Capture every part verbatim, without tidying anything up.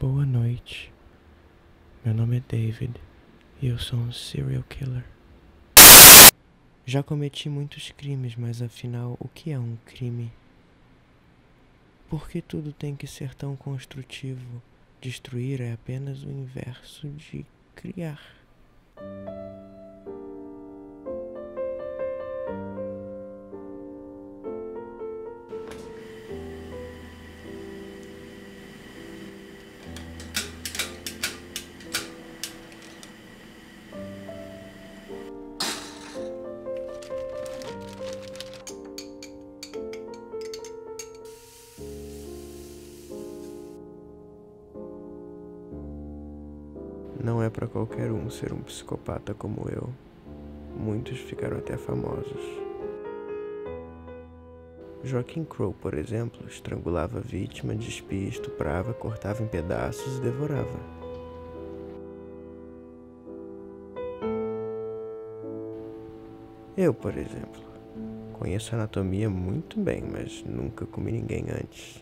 Boa noite. Meu nome é David e eu sou um serial killer. Já cometi muitos crimes, mas afinal, o que é um crime? Por que tudo tem que ser tão construtivo? Destruir é apenas o inverso de criar. Não é para qualquer um ser um psicopata como eu. Muitos ficaram até famosos. Joaquim Crow, por exemplo, estrangulava a vítima, despia, estuprava, cortava em pedaços e devorava. Eu, por exemplo, conheço a anatomia muito bem, mas nunca comi ninguém antes.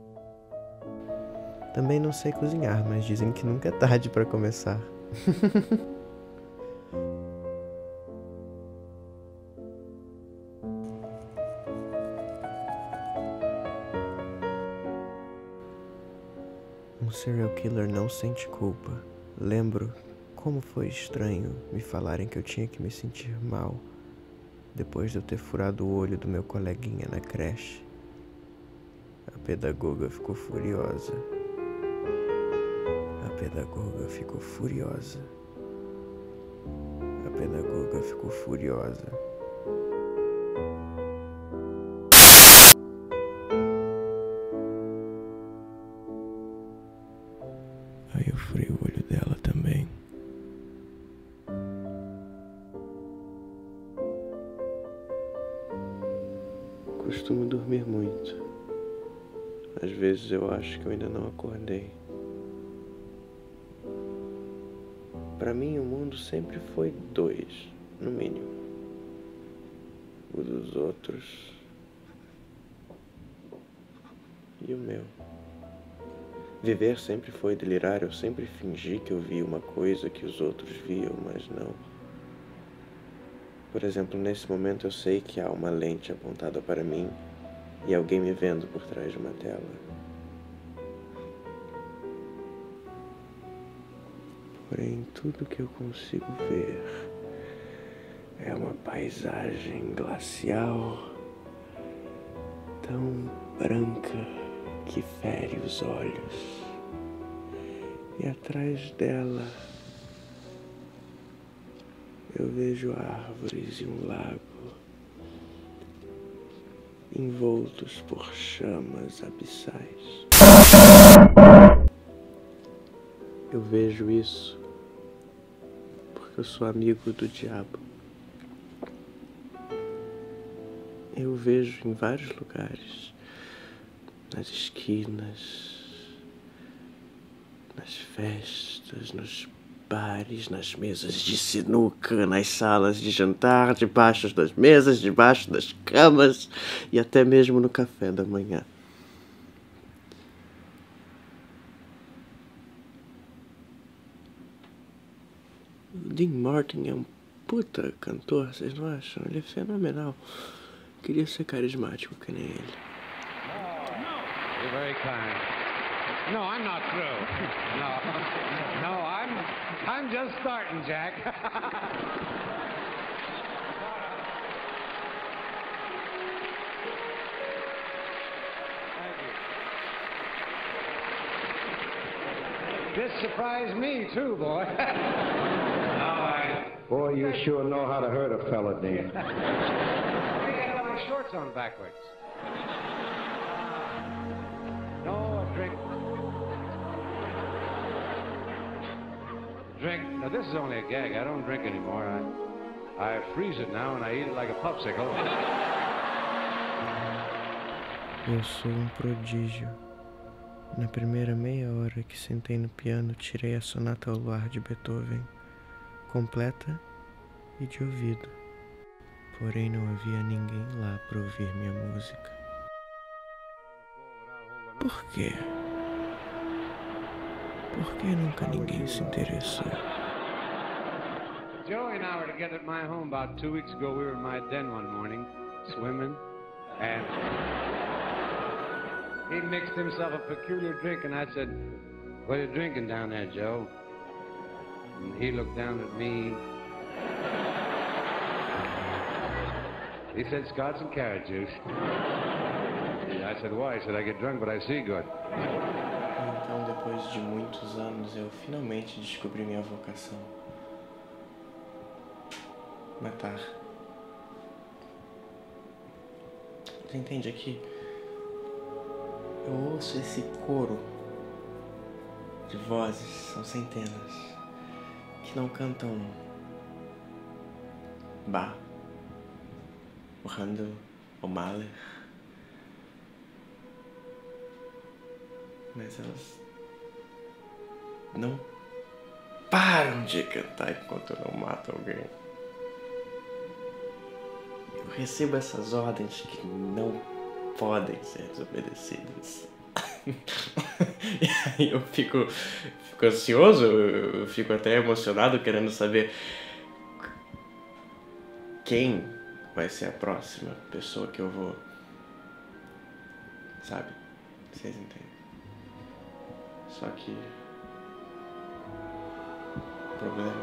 Também não sei cozinhar, mas dizem que nunca é tarde para começar. Um serial killer não sente culpa. Lembro como foi estranho me falarem que eu tinha que me sentir mal depois de eu ter furado o olho do meu coleguinha na creche. A pedagoga ficou furiosa. A pedagoga ficou furiosa. A pedagoga ficou furiosa. Aí eu furei o olho dela também. Costumo dormir muito. Às vezes eu acho que eu ainda não acordei. Para mim o mundo sempre foi dois, no mínimo. O dos outros e o meu. Viver sempre foi delirar, eu sempre fingi que eu via uma coisa que os outros viam, mas não. Por exemplo, nesse momento eu sei que há uma lente apontada para mim e alguém me vendo por trás de uma tela. Porém, tudo que eu consigo ver é uma paisagem glacial tão branca que fere os olhos. E atrás dela eu vejo árvores e um lago envoltos por chamas abissais. Eu vejo isso porque eu sou amigo do diabo. Eu vejo em vários lugares, nas esquinas, nas festas, nos bares, nas mesas de sinuca, nas salas de jantar, debaixo das mesas, debaixo das camas e até mesmo no café da manhã. O Dean Martin é um puta cantor, vocês não acham? Ele é fenomenal. Queria ser carismático que nem ele. You're very kind. No, I'm not through. No, no, I'm, I'm just starting, Jack. Thank you. This surprised me too, boy. No, I. Boy, you sure know how to hurt a fella, Dan. I got my shorts on backwards. No, a drink. Drink. Now, this is only a gag. I don't drink anymore. I, I freeze it now and I eat it like a popsicle. Eu sou um prodígio. Na primeira meia hora que sentei no piano, tirei a Sonata ao Luar de Beethoven, completa e de ouvido. Porém, não havia ninguém lá para ouvir minha música. Por quê? Por que nunca ninguém se interessou? Joey and I were together at my home about two weeks ago. We were in my den one morning, swimming, and he mixed himself a peculiar drink, and I said, "What are you drinking down there, Joe?" And he looked down at me. He said, "Scotch and carrot juice." I said, "Why?" He said, "I get drunk, but I see good." Então, depois de muitos anos, eu finalmente descobri minha vocação. Matar. Você entende aqui? Eu ouço esse coro de vozes, são centenas, que não cantam Bach, o Handel, o Mahler, mas elas não param de cantar enquanto eu não mato alguém. Eu recebo essas ordens que não podem ser desobedecidas. E aí eu fico, fico ansioso, eu fico até emocionado querendo saber quem vai ser a próxima pessoa que eu vou, sabe? Vocês entendem? Só que o problema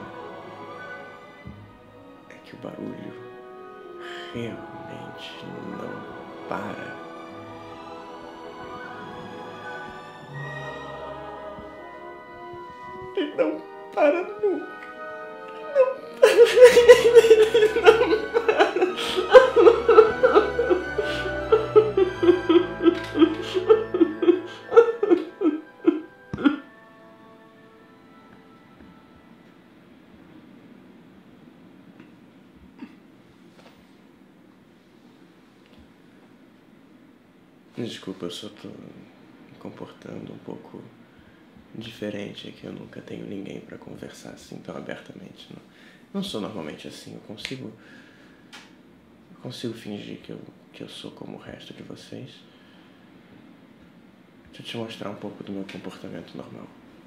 é que o barulho realmente não para. Ele não para nunca. Não para. Ele não para. Desculpa, eu só tô me comportando um pouco diferente, é que eu nunca tenho ninguém pra conversar assim tão abertamente. Não, não sou normalmente assim, eu consigo eu consigo fingir que eu, que eu sou como o resto de vocês. Deixa eu te mostrar um pouco do meu comportamento normal.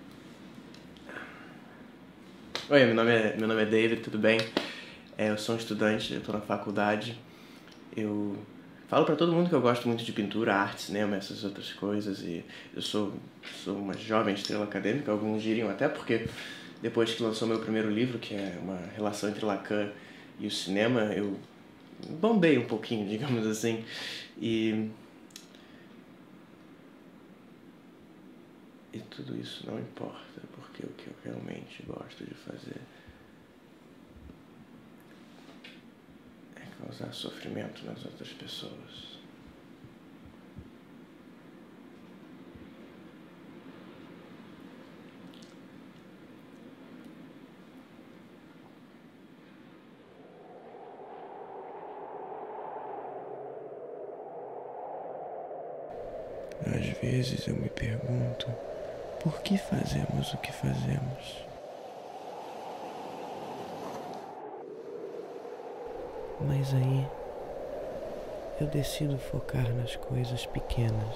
Oi, meu nome é, meu nome é David, tudo bem? É, eu sou um estudante, eu tô na faculdade. Eu falo pra todo mundo que eu gosto muito de pintura, arte, cinema, essas outras coisas. E eu sou, sou uma jovem estrela acadêmica, alguns diriam até porque depois que lançou meu primeiro livro, que é uma relação entre Lacan e o cinema, eu bombei um pouquinho, digamos assim. E, e tudo isso não importa, porque o que eu realmente gosto de fazer causar sofrimento nas outras pessoas. Às vezes eu me pergunto por que fazemos o que fazemos. Mas aí eu decido focar nas coisas pequenas.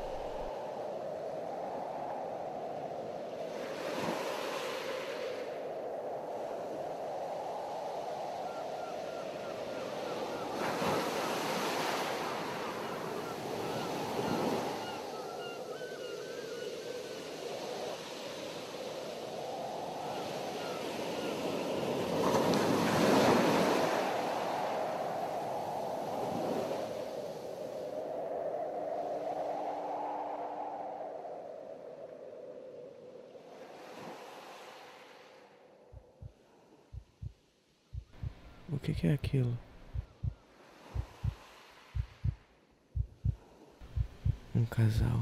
O que que é aquilo? Um casal.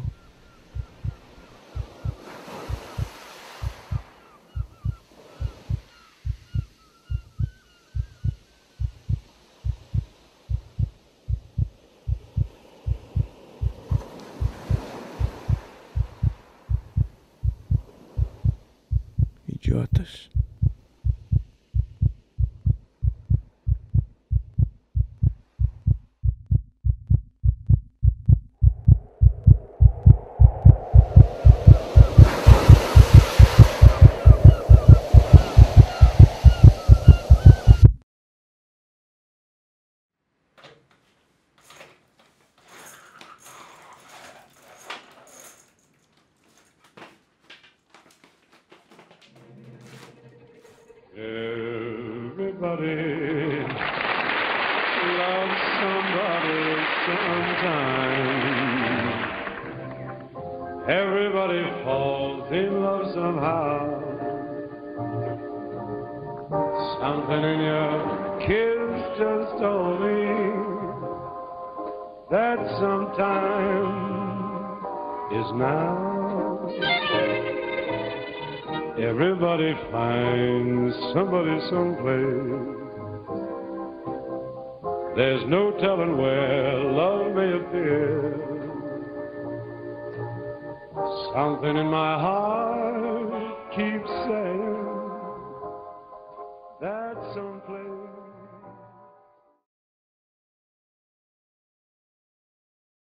Idiotas. Everybody loves somebody sometime. Everybody falls in love somehow. Something in your kiss just told me that sometime is now. Everybody finds somebody someplace. There's no telling where love may appear. Something in my heart